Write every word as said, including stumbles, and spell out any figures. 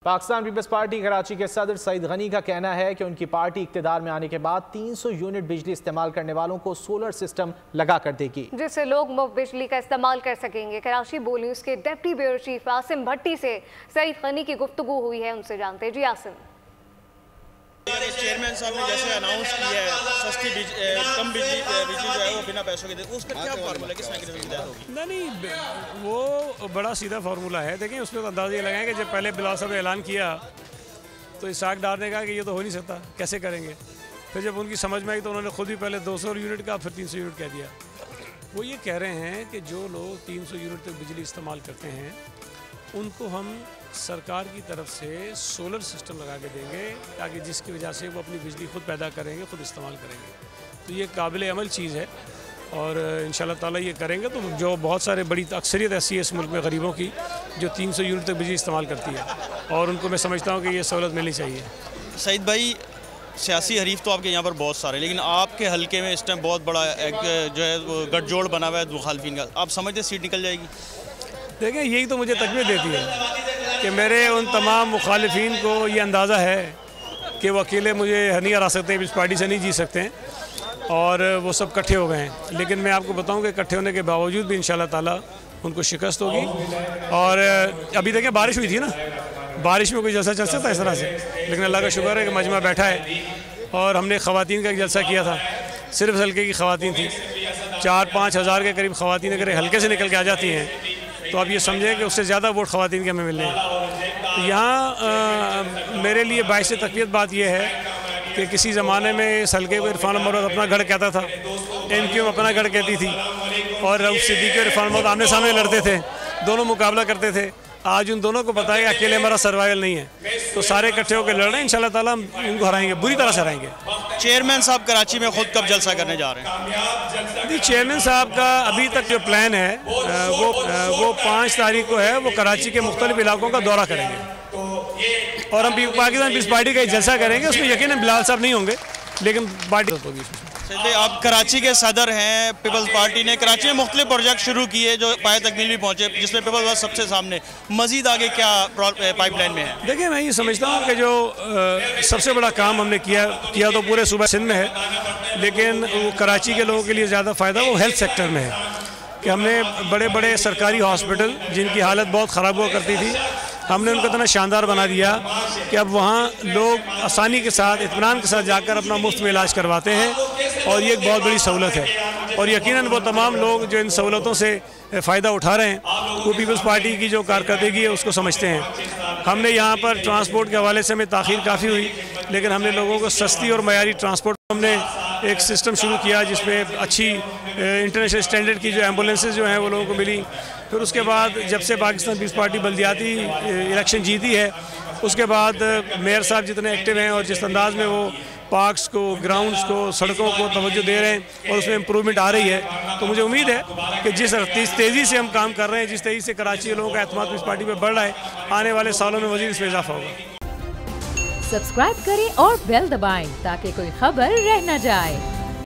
Pakistan peoples party Karachi के सदर सईद गनी का कहना है कि उनकी पार्टी इक्तिदार में आने के बाद तीन सौ यूनिट बिजली इस्तेमाल करने वालों को सोलर सिस्टम लगा कर देगी, जिससे लोग मुफ्त बिजली का इस्तेमाल कर सकेंगे। कराची बोल न्यूज़ के deputy bureau chief Asim Bhatti से सईद गनी की गुफ्तगू हुई है, उनसे जानते हैं। जी आसिम, चेयरमैन साहब ने जैसे अनाउंस किया है सस्ती बिज, कम बिजली बिजली जो है वो बिना पैसों के दे, उसका क्या फार्मूला किस मैकेनिज्म की तहत होगी? नहीं नहीं वो बड़ा सीधा फार्मूला है। देखिए उसमें तो अंदाज़ा ये लगाएं कि जब पहले बिलाल साहब ने ऐलान किया तो इसाक डार ने कहा कि ये तो हो नहीं सकता, कैसे करेंगे। फिर जब उनकी समझ में आई तो उन्होंने खुद भी पहले दो सौ यूनिट का फिर तीन सौ यूनिट कह दिया। वो ये कह रहे हैं कि जो लोग तीन सौ यूनिट तक बिजली इस्तेमाल करते हैं उनको हम सरकार की तरफ से सोलर सिस्टम लगा के देंगे, ताकि जिसकी वजह से वो अपनी बिजली खुद पैदा करेंगे, खुद इस्तेमाल करेंगे। तो ये काबिल अमल चीज़ है और इंशाल्लाह ताला ये करेंगे तो जो बहुत सारे बड़ी अक्सरियत ऐसी है इस मुल्क में गरीबों की जो तीन सौ यूनिट तक बिजली इस्तेमाल करती है और उनको मैं समझता हूँ कि ये सहूलत मिलनी चाहिए। सईद भाई, सियासी हरीफ तो आपके यहाँ पर बहुत सारे, लेकिन आपके हल्के में इस टाइम बहुत बड़ा एक जो है गठजोड़ बना हुआ है मुखालफिन का, आप समझते सीट निकल जाएगी? देखें यही तो मुझे तकलीफ देती है कि मेरे उन तमाम मुखालिफिन को ये अंदाज़ा है कि वो अकेले मुझे नहीं हरा सकते, इस पार्टी से नहीं जीत सकते हैं और वो सब इकट्ठे हो गए हैं। लेकिन मैं आपको बताऊं कि इकट्ठे होने के बावजूद भी इंशाल्लाह ताला उनको शिकस्त होगी। और अभी देखें बारिश हुई थी ना, बारिश में कोई जलसा चल सकता है इस तरह से, लेकिन अल्लाह का शुक्र है कि मजमा बैठा है और हमने ख़वातीन का एक जलसा किया था, सिर्फ हल्के की ख़वातीन थी, चार पाँच हज़ार के करीब ख़वातीन अगर हल्के से निकल के आ जाती हैं तो आप ये समझें कि उससे ज़्यादा वोट ख़वातीन के हमें मिलने हैं। यहाँ मेरे लिए बाइस तकलीफ बात यह है कि किसी ज़माने में इस हल्के को इरफान महमूद अपना गढ़ कहता था, एम क्यू एम अपना गढ़ कहती थी और रऊफ सिद्दीकी और इरफान महमूद आमने सामने लड़ते थे, दोनों मुकाबला करते थे। आज उन दोनों को पता है कि अकेले हमारा सर्वाइवल नहीं है, तो सारे इकट्ठे होकर लड़ रहे हैं। इंशाल्लाह ताला हम उनको हराएंगे, बुरी तरह से हराएंगे। चेयरमैन साहब कराची में खुद कब जलसा करने जा रहे हैं? जी, चेयरमैन साहब का अभी तक जो प्लान है वो वो पाँच तारीख को है, वो कराची के मुख्तलिफ इलाकों का दौरा करेंगे और हम पाकिस्तान पीपल्स पार्टी का एक जलसा करेंगे। उसमें यकीनन बिलाल साहब नहीं होंगे, लेकिन पार्टी होगी। आप कराची के सदर हैं, पीपल्स पार्टी ने कराची में मुख्तलिफ प्रोजेक्ट शुरू किए जो पाए तकमील भी पहुँचे, जिसमें पीपल्स सबसे सामने, मजीद आगे क्या पाइपलाइन में है? देखिए मैं ये समझता हूँ कि जो आ, सबसे बड़ा काम हमने किया किया तो पूरे सूबा सिंध में है, लेकिन वो कराची के लोगों के लिए ज़्यादा फ़ायदा वो हेल्थ सेक्टर में है कि हमने बड़े बड़े सरकारी हॉस्पिटल जिनकी हालत बहुत ख़राब हुआ करती थी, हमने उनको इतना शानदार बना दिया कि अब वहाँ लोग आसानी के साथ इत्मीनान के साथ जाकर अपना मुफ्त में इलाज करवाते हैं और ये एक बहुत बड़ी सहूलत है। और यकीनन वो तमाम लोग जो इन सहूलतों से फ़ायदा उठा रहे हैं वो पीपल्स पार्टी की जो कारकर्दगी है उसको समझते हैं। हमने यहाँ पर ट्रांसपोर्ट के हवाले से हमें ताख़ीर काफ़ी हुई, लेकिन हमने लोगों को सस्ती और मयारी ट्रांसपोर्ट, हमने एक सिस्टम शुरू किया जिसमें अच्छी इंटरनेशनल स्टैंडर्ड की जो एम्बुलेंसेज जो हैं वो लोगों को मिली। फिर उसके बाद जब से पाकिस्तान पीपल्स पार्टी बल्दियाती इलेक्शन जीती है उसके बाद मेयर साहब जितने एक्टिव हैं और जिस अंदाज में वो पार्क्स को, ग्राउंड्स को, सड़कों को तवज्जो दे रहे हैं और उसमें इम्प्रूवमेंट आ रही है, तो मुझे उम्मीद है कि जिस तेज़ी से हम काम कर रहे हैं, जिस तेज़ी से कराची के लोगों का एतमाद पीपल्स पार्टी पर बढ़ रहा है, आने वाले सालों में मज़ीद इसमें इजाफा होगा। सब्सक्राइब करें और बेल दबाएं ताकि कोई खबर रह न जाए।